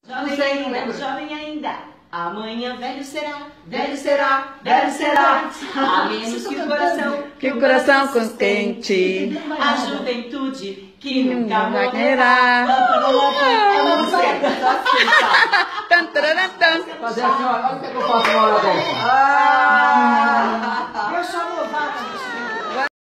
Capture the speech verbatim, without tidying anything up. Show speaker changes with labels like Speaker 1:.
Speaker 1: Jovem ainda, jovem ainda. Amanhã velho será, velho será, velho será. A menos que o coração,
Speaker 2: que o coração contente.
Speaker 1: A juventude que nunca
Speaker 2: Nunca vai
Speaker 1: morrerá. É uma música.
Speaker 2: Tan, taran, tan.
Speaker 3: Fazer assim, olha o que eu faço uma hora dessa.